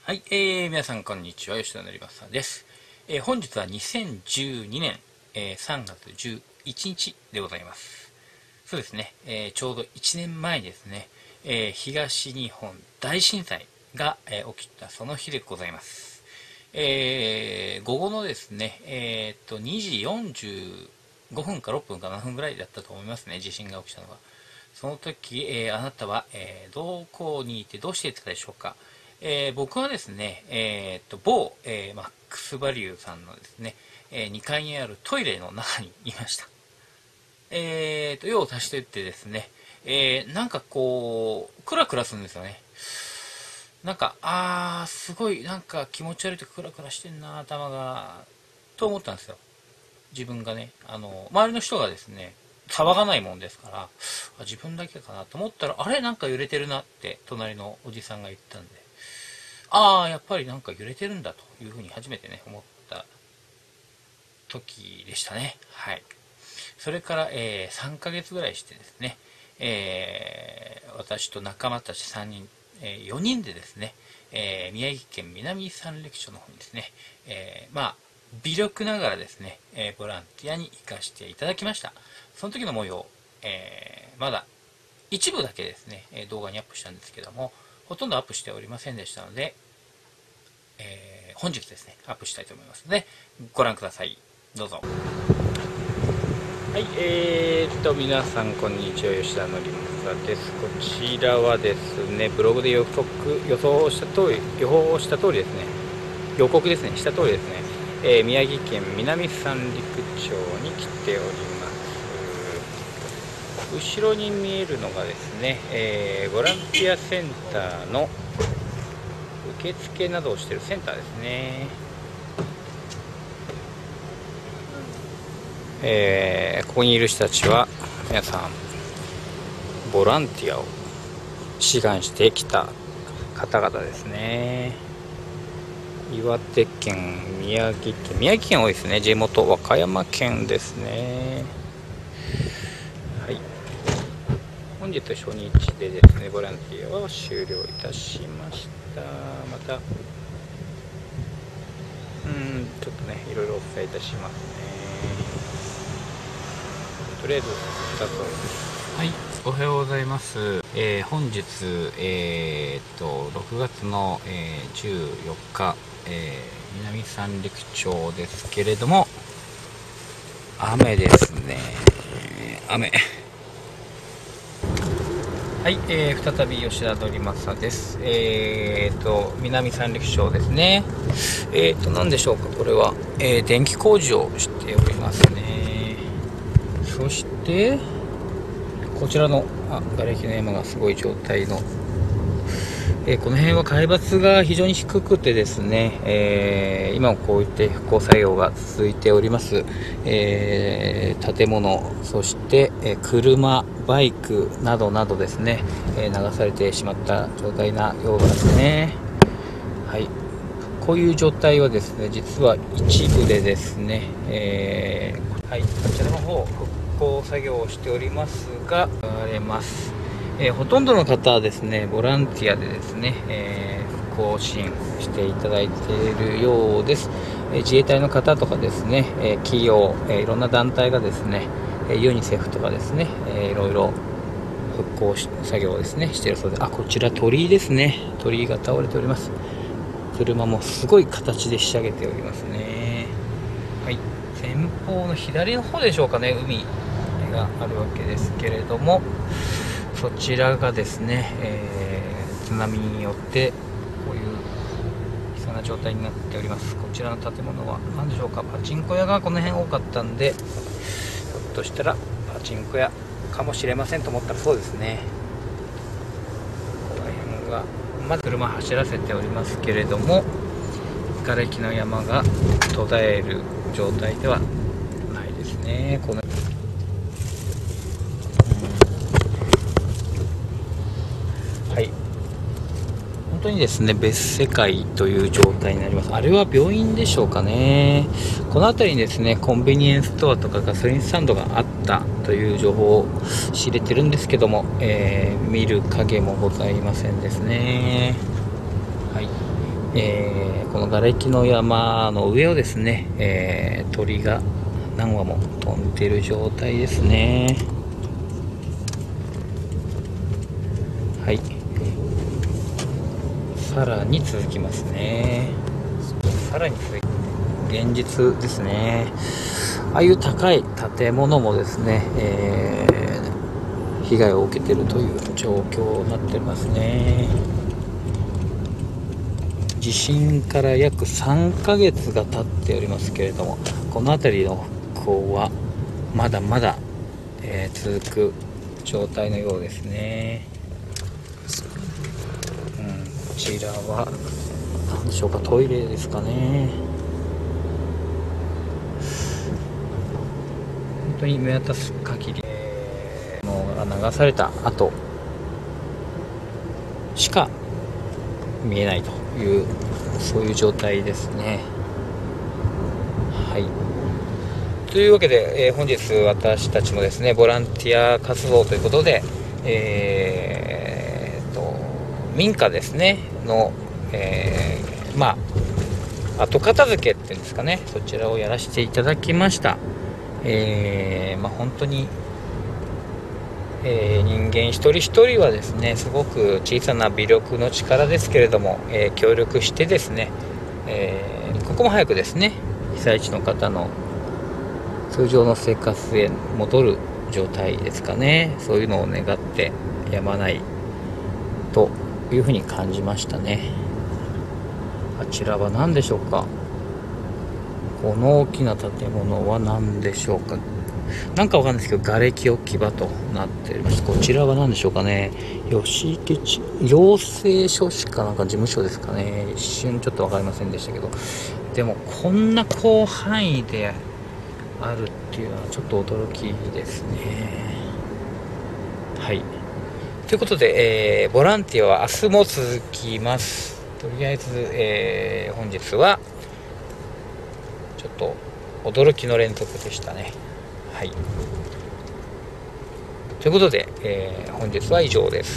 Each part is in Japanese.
はい、皆さんこんにちは、吉田のりまさです。本日は2012年、3月11日でございます。そうですね、ちょうど1年前にですね、東日本大震災が、起きたその日でございます。午後のですね、2時45分か6分か7分ぐらいだったと思いますね、地震が起きたのは。その時、あなたは、どこにいてどうしていたでしょうか。僕はですね、某、マックスバリューさんのですね、2階にあるトイレの中にいました。用を足していってですね、なんかこう、クラクラするんですよね。なんか、すごい、なんか気持ち悪いとクラクラしてんな、頭が、と思ったんですよ。自分がね、周りの人がですね、騒がないもんですから、自分だけかなと思ったら、あれなんか揺れてるなって、隣のおじさんが言ったんで、やっぱりなんか揺れてるんだというふうに初めてね、思った時でしたね。はい。それから、3ヶ月ぐらいしてですね、私と仲間たち3人、4人でですね、宮城県南三陸町の方にですね、微力ながらですね、ボランティアに行かせていただきました。その時の模様、まだ一部だけですね、動画にアップしたんですけども、ほとんどアップしておりませんでしたので、本日ですね、アップしたいと思いますので、ご覧ください。どうぞ。はい、皆さんこんにちは、吉田のりまさです。こちらはですね、ブログで予報した通りですね、予告ですね、した通りですね、宮城県南三陸町に来ております。後ろに見えるのがですね、ボランティアセンターの受付などをしているセンターですね。ここにいる人たちは皆さんボランティアを志願してきた方々ですね。岩手県、宮城県多いですね。地元和歌山県ですね。はい、本日初日でですね、ボランティアは終了いたしました。またちょっとね、いろいろお伝えいたしますね。とりあえずスタートです。はい、おはようございます。本日、6月の、14日、南三陸町ですけれども、雨ですね。雨。はい、再び吉田のりまさです。南三陸町ですね。何でしょうか、これは、電気工事をしておりますね。そして、こちらの瓦礫の山がすごい状態の、この辺は海抜が非常に低くてですね、今もこういった復興作業が続いております。建物、そして、車、バイクなどなどですね、流されてしまった状態なようですね。はい、こういう状態はですね、実は一部でですね、はい、こちらの方復興作業をしておりますが、ほとんどの方はですね、ボランティアでですね、復興支援していただいているようです。自衛隊の方とかですね、企業、いろんな団体がですね、ユニセフとかですね、いろいろ復興作業をですねしているそうで、こちら鳥居ですね。鳥居が倒れております。車もすごい形で仕上げておりますね。はい、前方の左の方でしょうかね、海があるわけですけれども、そちらがですね、津波によってこういう悲惨な状態になっております。こちらの建物は何でしょうか、パチンコ屋がこの辺多かったんで、ひょっとしたらパチンコ屋かもしれませんと思ったらそうですね。この辺がまだ車走らせておりますけれども、瓦礫の山が途絶える状態ではないですね。このはい、本当にですね、別世界という状態になります。あれは病院でしょうかね。この辺りにですね、コンビニエンスストアとかガソリンスタンドがあったという情報を知れてるんですけども、見る影もございませんですね。はい、 この瓦礫の山の上をですね、鳥が何羽も飛んでいる状態ですね。はい、さらに続きますね。さらに続いて現実ですね。ああいう高い建物もですね、被害を受けているという状況になっておりますね。地震から約3ヶ月が経っておりますけれども、この辺りの復興はまだまだ、続く状態のようですね。こちらは何でしょうか、トイレですかね。本当に見渡す限り、物が流された後しか見えないという、そういう状態ですね。はい、というわけで、本日私たちもですねボランティア活動ということで、民家ですねの、後片付けっていうんですかね、そちらをやらせていただきました。本当に、人間一人一人はですねすごく小さな微力の力ですけれども、協力してですね、ここも早くですね被災地の方の通常の生活へ戻る状態ですかね、そういうのを願ってやまないというふうに感じましたね。あちらは何でしょうか。この大きな建物は何でしょうか。なんかわかんないですけど瓦礫置き場となっております。こちらは何でしょうかね。吉池地行政書士かなんか事務所ですかね。一瞬ちょっと分かりませんでしたけど、でもこんな広範囲であるっていうのはちょっと驚きですね。はい、ということで、ボランティアは明日も続きます。とりあえず、本日はちょっと驚きの連続でしたね。はい、ということで、本日は以上です。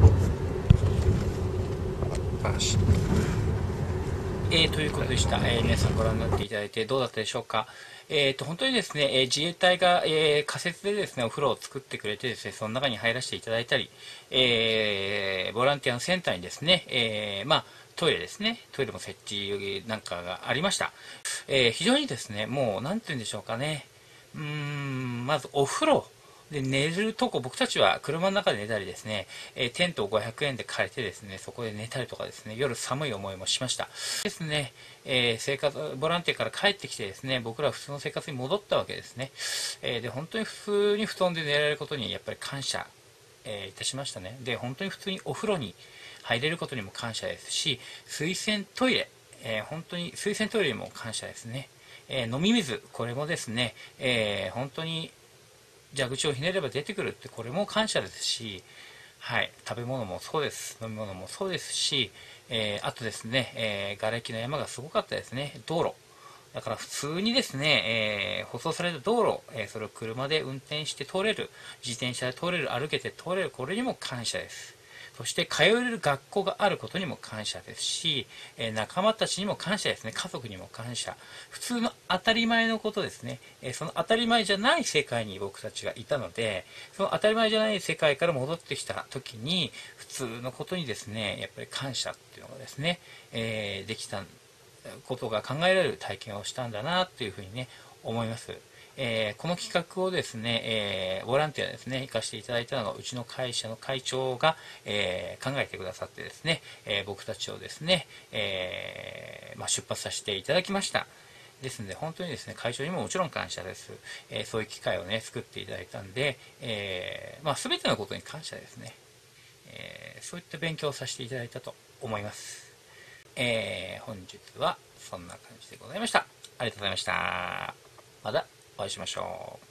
ということでした。皆さんご覧になっていただいてどうだったでしょうか。本当にですね、自衛隊が、仮設でですね、お風呂を作ってくれてですね、その中に入らせていただいたり、ボランティアのセンターにですね、トイレですね、トイレも設置なんかがありました。非常にですね、もう、なんて言うんでしょうかね、まずお風呂、で寝るとこ、僕たちは車の中で寝たりですね、テントを500円で借りてですね、そこで寝たりとかですね、夜寒い思いもしました。ですね、ボランティアから帰ってきてですね、僕らは普通の生活に戻ったわけですね。で、本当に普通に布団で寝られることにやっぱり感謝、いたしましたね。で、本当に普通にお風呂に入れることにも感謝ですし、水洗トイレ、本当に水洗トイレにも感謝ですね。飲み水、これもですね、本当に蛇口をひねれば出てくるって、これも感謝ですし、はい、食べ物もそうです、飲み物もそうですし、あとですね、瓦礫の山がすごかったですね。道路だから普通にですね、舗装された道路、それを車で運転して通れる、自転車で通れる、歩けて通れる、これにも感謝です。そして通える学校があることにも感謝ですし、仲間たちにも感謝ですね。家族にも感謝。普通の当たり前のことですね。その当たり前じゃない世界に僕たちがいたので、その当たり前じゃない世界から戻ってきた時に、普通のことにですね、やっぱり感謝っていうのがですね、できたことが考えられる体験をしたんだなというふうにね、思います。この企画をですね、ボランティアですね、行かせていただいたのが、うちの会社の会長が、考えてくださってですね、僕たちをですね、出発させていただきました。ですので、本当にですね、会長にももちろん感謝です。そういう機会をね、作っていただいたんで、全てのことに感謝ですね。そういった勉強をさせていただいたと思います。本日はそんな感じでございました。ありがとうございました。またお会いしましょう。